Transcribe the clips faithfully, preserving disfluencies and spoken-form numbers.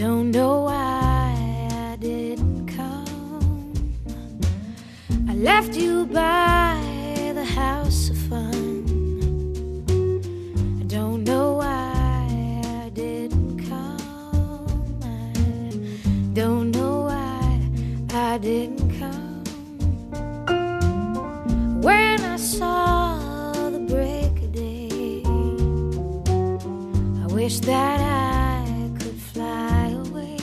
don't know why I didn't come. I left you by the house of fun. I don't know why I didn't come. I don't know why I didn't come. When I saw the break of day, I wish that I could fly away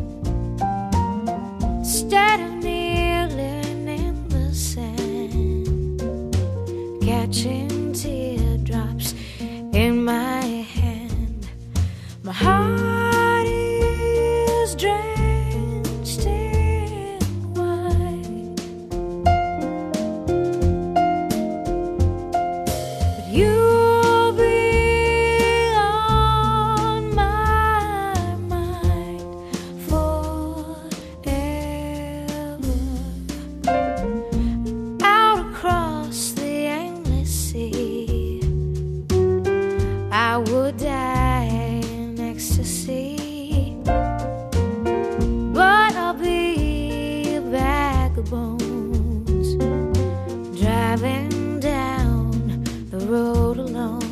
instead of kneeling in the sand, catching teardrops in my hand. My heart is drenched in wine, but you'll be on my mind forever. Out across the endless sea, I would die in ecstasy, but I'll be a bag of bones driving down the road alone.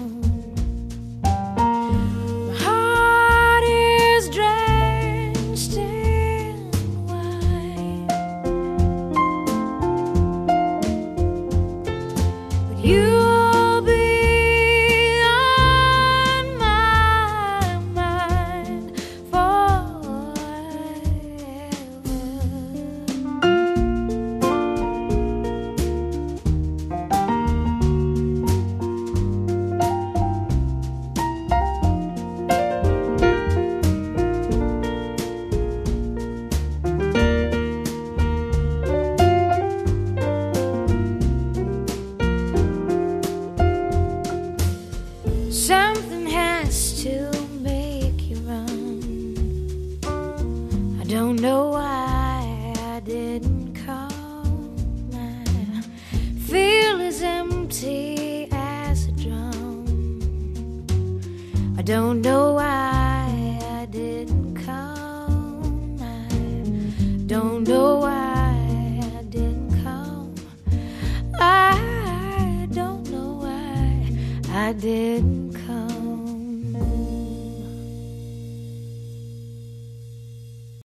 My heart is drenched in wine, but you'll be on my mind forever. Something has to make you run. I don't know why I didn't come. I feel as empty as a drum. I don't know why I didn't come. I don't know why I didn't come. I don't know why I didn't